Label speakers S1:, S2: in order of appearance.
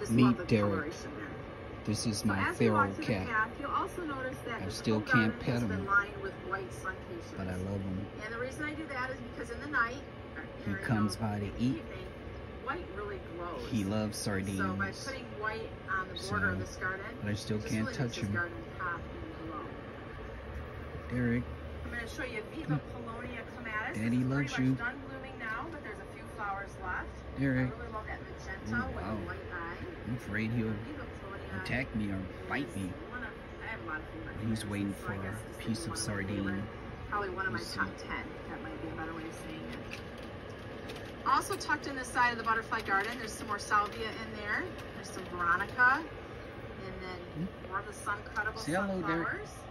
S1: Meet Derick. This is my feral cat.
S2: You'll also notice that
S1: I still can't pet him,
S2: but
S1: I love him.
S2: And the reason I do that is because in the night,
S1: he comes by to eat.
S2: White really glows.
S1: He loves sardines.
S2: So by putting white on the border of this garden,
S1: but I still can't
S2: really
S1: touch him.
S2: Garden pop and glow.
S1: Derick.
S2: I'm going to show you Viva Polonia clematis.
S1: Daddy loves you.
S2: It's done blooming now, but there's a few flowers left.
S1: Derick.
S2: I really love that magenta with a white eye.
S1: I'm afraid he'll attack me or bite me. He's waiting for a piece of sardine.
S2: Probably one of my top 10. That might be a better way of saying it. Also tucked in the side of the butterfly garden, there's some more salvia in there. There's some veronica, and then more of the sun-cuttable sunflowers.